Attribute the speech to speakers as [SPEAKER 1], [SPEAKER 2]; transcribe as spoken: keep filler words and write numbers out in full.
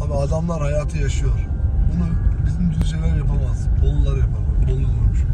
[SPEAKER 1] Abi adamlar hayatı yaşıyor. Bunu bizim Düzceler yapamaz. Bolular yapar. Bolu olmuş.